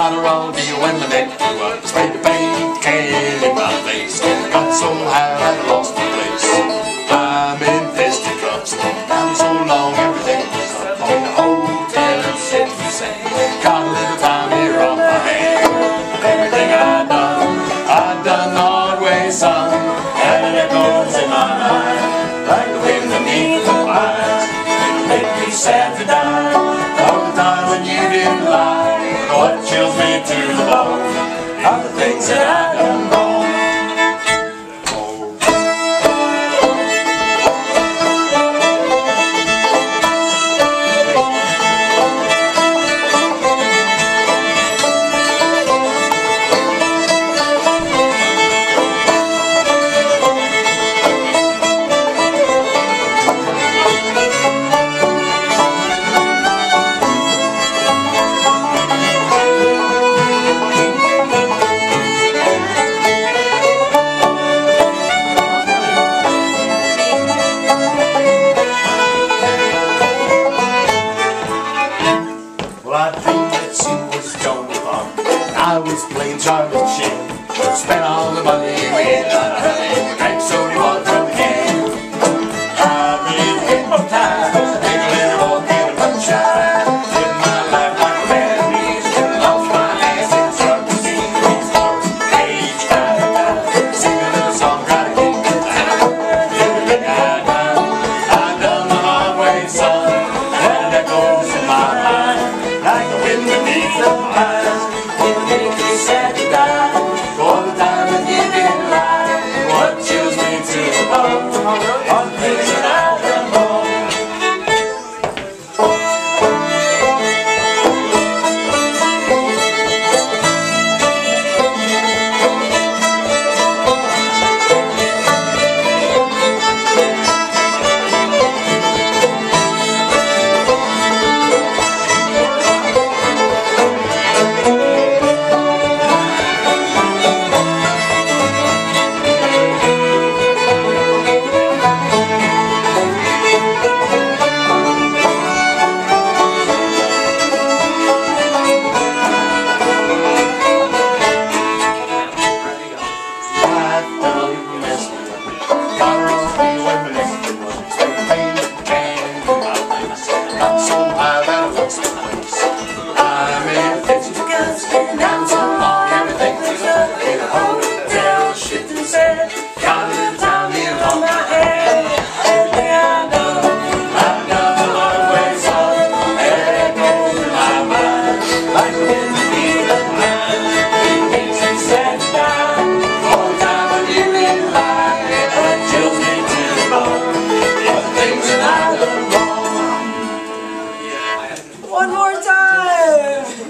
Got a raw deal when the neck grew up. Sprayed the paint can in my face. Got so high that I lost my place. I'm in fisticuffs. Down so long everything was up. I'm in a hotel set to say. Got a little time here on my hand. Everything I've done the hard way, son. And it goes in my mind like the wind beneath the pines. It'll make me sad to die. All the time when you didn't lie. What chills me to the bone are the things that I've done wrong. I was playing Charlie Chin. Spent all the money we had. Drank soda water from the can. I've been hypnotized. Take a little more can of moonshine. Living my life like a man. Lost my ass in the truck to see these stars. Age time. Sing a little song, try to keep it down. Everything I've done the hard way, son. And that goes in my mind like the wind beneath the pines. Sad to die for the time that you didn't lie. What chills me to the bone are the things that I've done wrong. One more time!